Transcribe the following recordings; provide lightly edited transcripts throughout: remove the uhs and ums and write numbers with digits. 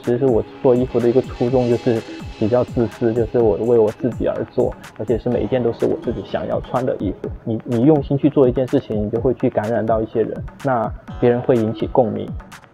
其实我做衣服的一个初衷就是比较自私，就是我为我自己而做，而且是每一件都是我自己想要穿的衣服。你用心去做一件事情，你就会去感染到一些人，那别人会引起共鸣。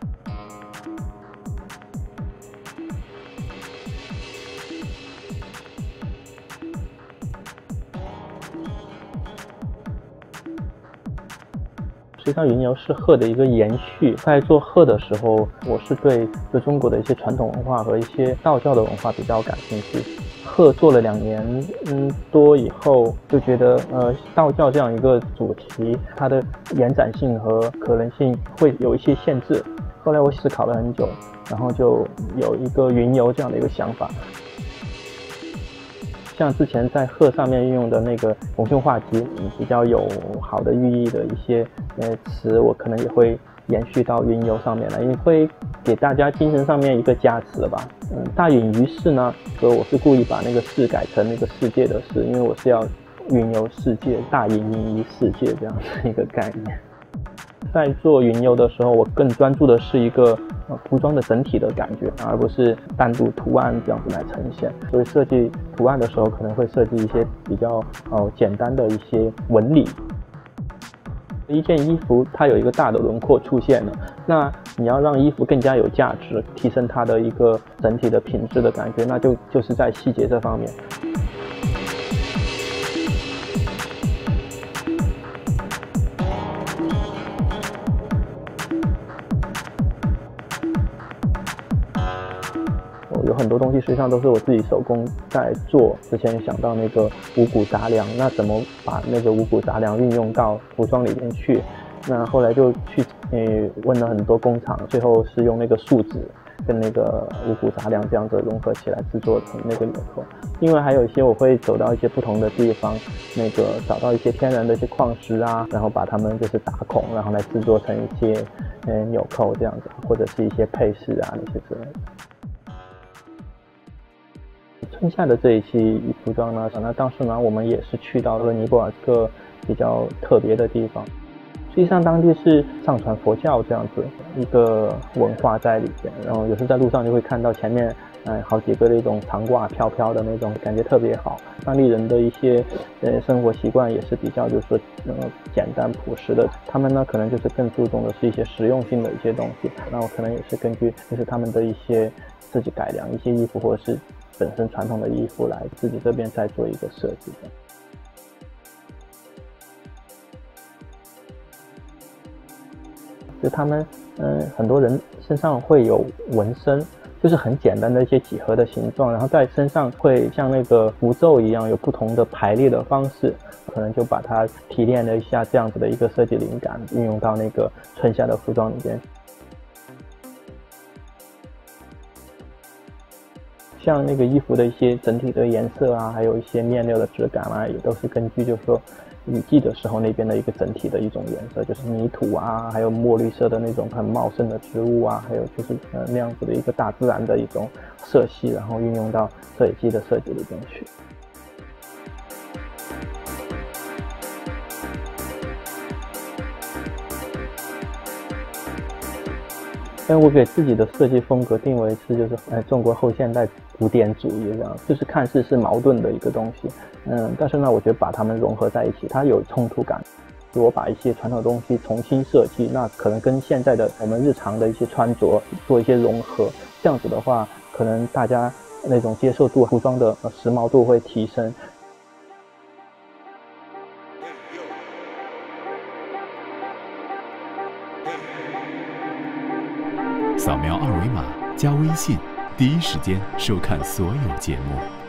实际上云游是鹤的一个延续，在做鹤的时候，我是对中国的一些传统文化和一些道教的文化比较感兴趣。鹤做了2年多以后，就觉得道教这样一个主题，它的延展性和可能性会有一些限制。后来我思考了很久，然后就有一个云游这样的一个想法。像之前在鹤上面运用的那个逢凶化吉，比较有好的寓意的一些词，我可能也会延续到云游上面来，也会给大家精神上面一个加持吧。大隐于世呢，所以我是故意把那个世改成那个世界的世，因为我是要云游世界，大隐于世界这样的一个概念。在做云游的时候，我更专注的是一个服装的整体的感觉，而不是单独图案这样子来呈现。所以设计图案的时候，可能会设计一些比较简单的一些纹理。一件衣服它有一个大的轮廓出现了，那你要让衣服更加有价值，提升它的一个整体的品质的感觉，那就是在细节这方面。有很多东西实际上都是我自己手工在做。之前想到那个五谷杂粮，那怎么把那个五谷杂粮运用到服装里面去？那后来就去问了很多工厂，最后是用那个树脂跟那个五谷杂粮这样子融合起来制作成那个纽扣。另外还有一些我会走到一些不同的地方，那个找到一些天然的一些矿石啊，然后把它们就是打孔，然后来制作成一些纽扣这样子，或者是一些配饰啊那些之类的。春夏的这一期服装呢，那当时呢我们也是去到了尼泊尔这个比较特别的地方。实际上当地是上传佛教这样子一个文化在里边，然后有时在路上就会看到前面好几个那种长褂飘飘的那种，感觉特别好。当地人的一些生活习惯也是比较就是简单朴实的，他们呢可能就是更注重的是一些实用性的一些东西。那我可能也是根据就是他们的一些自己改良一些衣服，或者是本身传统的衣服来自己这边再做一个设计的。就他们很多人身上会有纹身，就是很简单的一些几何的形状，然后在身上会像那个符咒一样有不同的排列的方式，可能就把它提炼了一下这样子的一个设计灵感，运用到那个春夏的服装里边。像那个衣服的一些整体的颜色啊，还有一些面料的质感啊，也都是根据就是说雨季的时候那边的一个整体的一种颜色，就是泥土啊，还有墨绿色的那种很茂盛的植物啊，还有就是那样子的一个大自然的一种色系，然后运用到这一季的设计里边去。我给自己的设计风格定为是就是中国后现代古典主义这样，就是看似是矛盾的一个东西，但是呢，我觉得把它们融合在一起，它有冲突感。我把一些传统的东西重新设计，那可能跟现在的我们日常的一些穿着做一些融合，这样子的话，可能大家那种接受度、服装的时髦度会提升。 扫描2维码加微信，第一时间收看所有节目。